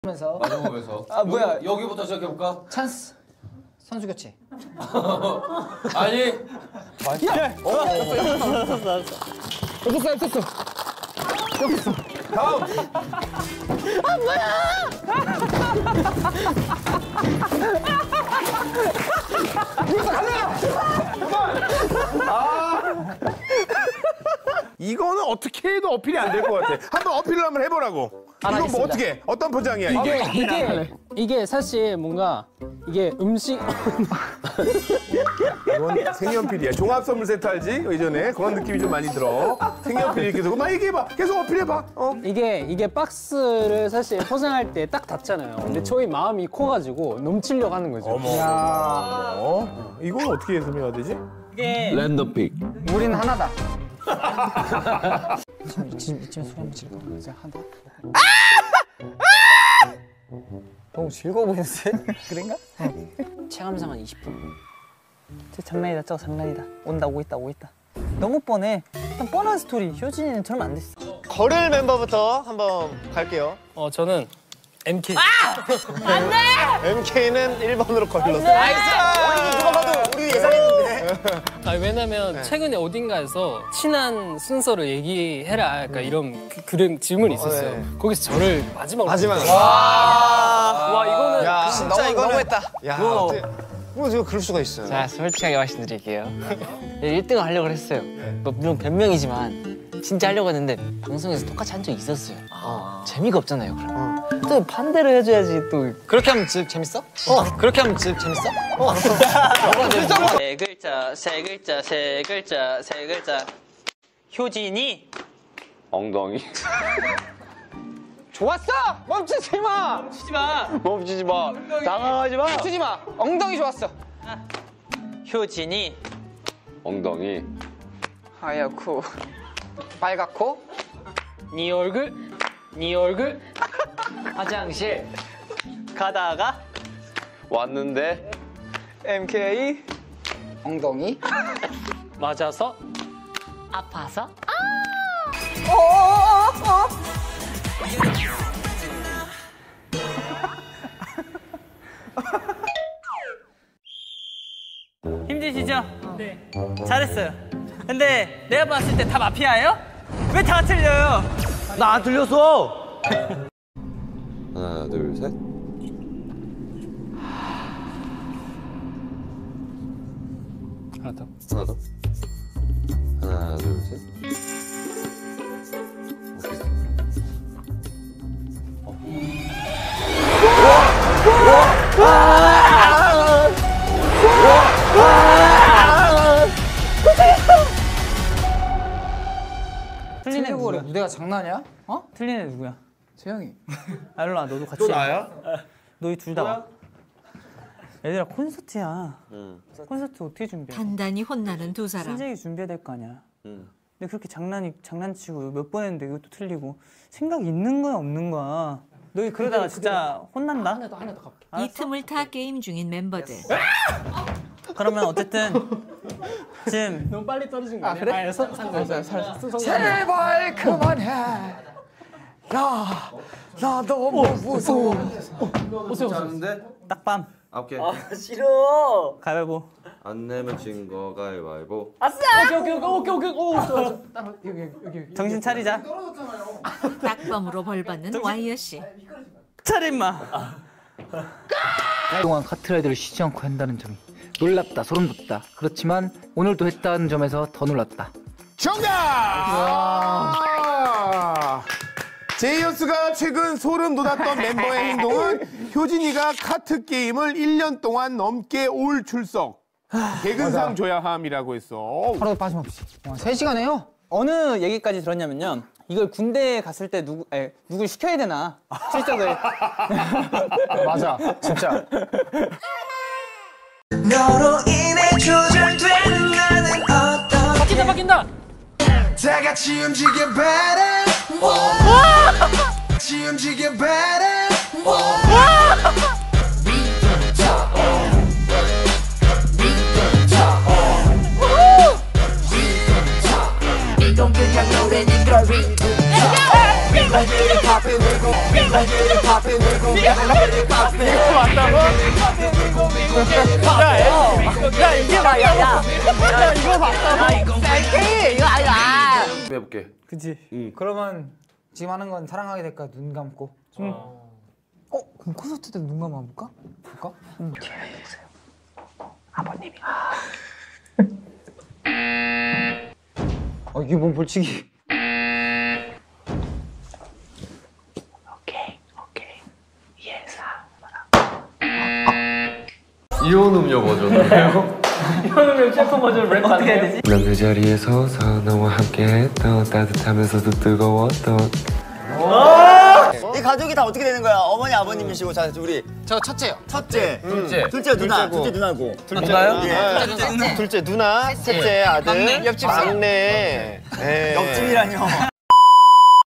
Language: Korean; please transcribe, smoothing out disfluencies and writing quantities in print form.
마주보면서. 아 뭐야? 여기부터 시작해볼까? 찬스. 선수 교체. 아니. 야. 없었어. 다음. 아 뭐야? 이거는 어떻게 해도 어필이 안 될 것 같아. 한번 어필을 한번 해보라고. 이거 뭐 어떻게? 어떤 포장이야 이게? 이게 사실 뭔가 이게 음식 이건 색연필이야. 종합 선물 세트 알지? 예전에 그런 느낌이 좀 많이 들어. 색연필 이렇게 들고 막 얘기해봐. 계속 어필해봐. 이게 박스를 사실 포장할 때 딱 닫잖아요. 근데 저희 마음이 커가지고 넘치려고 하는 거죠. 어머. 이건 어떻게 설명해야 되지? 이게 랜덤픽. 우린 하나다. 이쯤에 소리 한번 질까? 이제 한다. 너무 즐거워 보이는데? 그런가? 체감상 한 20분. 저 장난이다, 저거 장난이다. 온다, 오고 있다. 너무 뻔해. 일단 뻔한 스토리. 효진이는 저러면 안 됐어. 거를 멤버부터 한번 갈게요. 저는 MK. 안 돼! MK는 1번으로 걸렀어요. 나이스! 누가 봐도 우리 예상했는데. 왜냐면 최근에 어딘가에서 친한 순서를 얘기해라 약간 이런 그런 질문이 있었어요. 거기서 저를 마지막으로. 와 이거는 야, 진짜 이거는 너무했다. 야, 뭐 제가 그럴 수가 있어요. 자, 솔직하게 말씀드릴게요. 1등을 하려고 했어요. 뭐 물론 변명이지만 진짜 하려고 했는데 방송에서 똑같이 한 적이 있었어요. 재미가 없잖아요, 그럼. 또 반대로 해줘야지 또. 그렇게 하면 재밌어? 그렇게 하면 재밌어? 세 글자. 효진이 엉덩이. 좋았어! 멈추지 마! 멈추지 마. 당황하지 마. 멈추지 마! 엉덩이 좋았어. 효진이 엉덩이. 하얗고 빨갛고 네 얼굴 화장실 가다가 왔는데. MK 엉덩이 맞아서 아파서 힘드시죠? 네. 잘했어요. 근데 내가 봤을 때 다 마피아예요? 왜 다 틀려요? 나 안 들렸어. 하나, 둘, 셋. 하나 더. 하나 더. 하나, 둘, 셋. 틀린 애 누구야? 무대가 장난이야? 틀린 애 누구야? 재영이. 일로 와, 너도 같이. 또 나야? 너희 둘 다 와. 얘들아 콘서트야. 콘서트 어떻게 준비해? 단단히 혼나는 두 사람. 신세계 준비해야 될 거 아니야. 근데 그렇게 장난치고 몇 번 했는데 이것도 틀리고 생각이 있는 거야 없는 거야. 너희 그러다가 진짜 혼난다. 하나 더 갈게. 이 틈을 타 게임 중인 멤버들. 그러면 어쨌든 지금 너무 빨리 떨어진 거 아니야? 그래? 제발 그만해. 나 너무 무서워. 괜찮은데? 딱밤. 오케이. 싫어. 가위바위보. 안 내면 진 거 가위바위보. 오케이. 여기. 정신 차리자. 딱밤으로 벌받는 와이어 씨. 차려 임마. 그동안 카트라이더를 쉬지 않고 한다는 점이 놀랍다, 소름 돋다. 그렇지만 오늘도 했다는 점에서 더 놀랐다. 정답! 제이어스가 최근 소름 돋았던 멤버의 행동은 효진이가 카트 게임을 1년 동안 넘게 올 출석. 개근상 줘야 함이라고 했어. 하루도 빠짐없이. 3시간 해요. 어느 얘기까지 들었냐면요. 이걸 군대에 갔을 때 누굴 시켜야 되나 실적을. 맞아, 진짜. 너로 인해 조절되는 나는 어떤 바뀐다. 다 같이 움직여 better 같이 움직여 better 이건 그냥 노래니까 Read 야 이게 맞다고. 야 이거 맞다고. 오케이 이거 아니다. 해볼게. 그치. 그러면 지금 하는 건 사랑하게 될까 눈 감고. 그럼 콘서트 때 눈 감아 볼까? 볼까? 아버님이. 이게 뭔 벌칙이? 이온 음료 버전이에요. 이거는 셰프 버전 랩 어떻게 해야 되지? 난 그 자리에 서서 너와 함께했던 따뜻하면서도 뜨거웠던 이 가족이 다 어떻게 되는 거야? 어머니 아버님이시고 자 우리 저 첫째요. 첫째, 둘째 누나, 둘째 누나고. 누나요? 예. 둘째 누나, 셋째 아들, 막내, 옆집 막내. 예. 옆집이라뇨.